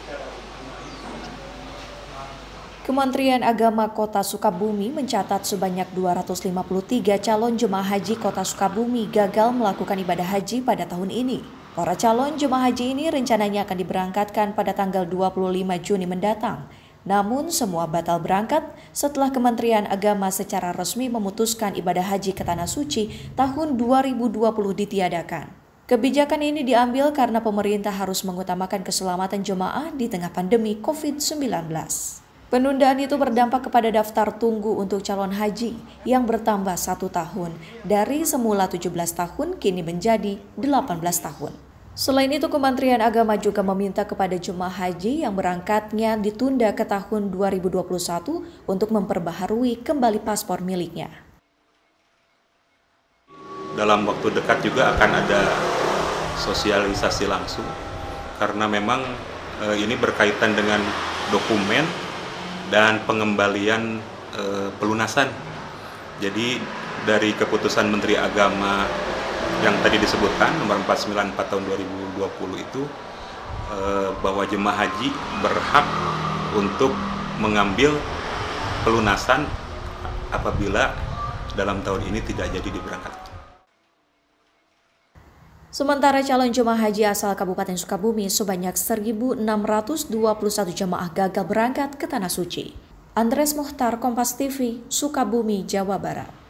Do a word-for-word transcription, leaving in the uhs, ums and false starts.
Kementerian Agama Kota Sukabumi mencatat sebanyak dua ratus lima puluh tiga calon jemaah haji Kota Sukabumi gagal melakukan ibadah haji pada tahun ini. Para calon jemaah haji ini rencananya akan diberangkatkan pada tanggal dua puluh lima Juni mendatang. Namun semua batal berangkat setelah Kementerian Agama secara resmi memutuskan ibadah haji ke Tanah Suci tahun dua ribu dua puluh ditiadakan. Kebijakan ini diambil karena pemerintah harus mengutamakan keselamatan jemaah di tengah pandemi covid sembilan belas. Penundaan itu berdampak kepada daftar tunggu untuk calon haji yang bertambah satu tahun dari semula tujuh belas tahun kini menjadi delapan belas tahun. Selain itu, Kementerian Agama juga meminta kepada jemaah haji yang berangkatnya ditunda ke tahun dua ribu dua puluh satu untuk memperbaharui kembali paspor miliknya. Dalam waktu dekat juga akan ada sosialisasi langsung karena memang eh, ini berkaitan dengan dokumen dan pengembalian e, pelunasan. Jadi dari keputusan Menteri Agama yang tadi disebutkan nomor empat ratus sembilan puluh empat tahun dua ribu dua puluh itu e, bahwa jemaah haji berhak untuk mengambil pelunasan apabila dalam tahun ini tidak jadi diberangkatkan. Sementara calon jemaah haji asal Kabupaten Sukabumi sebanyak seribu enam ratus dua puluh satu jemaah gagal berangkat ke Tanah Suci. Andres Muhtar, Kompas T V, Sukabumi, Jawa Barat.